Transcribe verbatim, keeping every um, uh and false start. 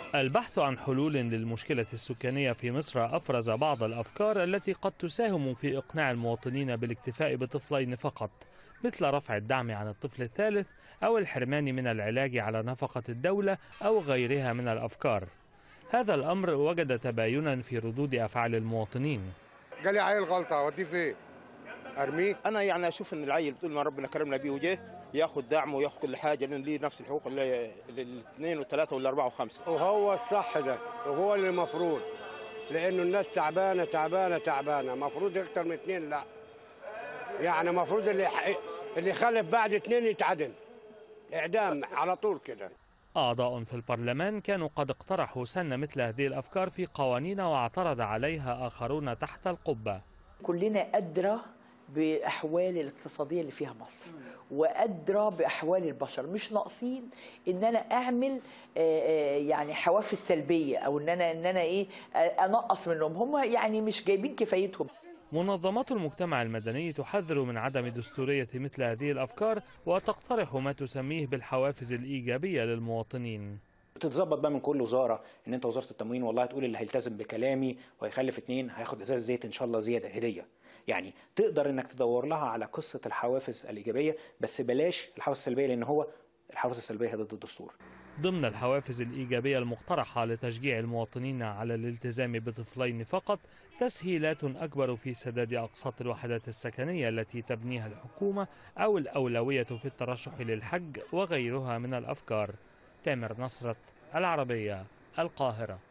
البحث عن حلول للمشكلة السكانية في مصر أفرز بعض الأفكار التي قد تساهم في إقناع المواطنين بالاكتفاء بطفلين فقط، مثل رفع الدعم عن الطفل الثالث أو الحرمان من العلاج على نفقة الدولة أو غيرها من الأفكار. هذا الأمر وجد تباينا في ردود أفعال المواطنين. جالي عيل غلطة أوديه فين؟ أرميه؟ أنا يعني أشوف إن العيل طول ما ربنا كرمنا بيه وجه ياخد دعم وياخد كل حاجة، لأن ليه نفس الحقوق اللي الاثنين والثلاثة والأربعة وخمسة. وهو الصح ده وهو اللي المفروض، لأنه الناس تعبانة تعبانة تعبانة، مفروض أكتر من اثنين لا. يعني مفروض اللي اللي خلف بعد اثنين يتعدم إعدام على طول كده. أعضاء في البرلمان كانوا قد اقترحوا سن مثل هذه الأفكار في قوانين واعترض عليها آخرون تحت القبة. كلنا أدرى بأحوال الاقتصادية اللي فيها مصر وأدرى بأحوال البشر، مش ناقصين إن أنا أعمل يعني حوافز سلبية أو إن أنا إن أنا إيه أنقص منهم، هم يعني مش جايبين كفايتهم. منظمات المجتمع المدني تحذر من عدم دستورية مثل هذه الأفكار وتقترح ما تسميه بالحوافز الإيجابية للمواطنين. تتظبط بقى من كل وزاره، ان انت وزاره التموين والله تقول اللي هيلتزم بكلامي وهيخلف اتنين هياخد ازاز زيت ان شاء الله زياده هديه. يعني تقدر انك تدور لها على قصه الحوافز الايجابيه، بس بلاش الحوافز السلبيه، لان هو الحوافز السلبيه ضد الدستور. ضمن الحوافز الإيجابية المقترحة لتشجيع المواطنين على الالتزام بطفلين فقط تسهيلات أكبر في سداد أقساط الوحدات السكنية التي تبنيها الحكومة أو الأولوية في الترشح للحج وغيرها من الأفكار. تامر نصرت، العربية، القاهرة.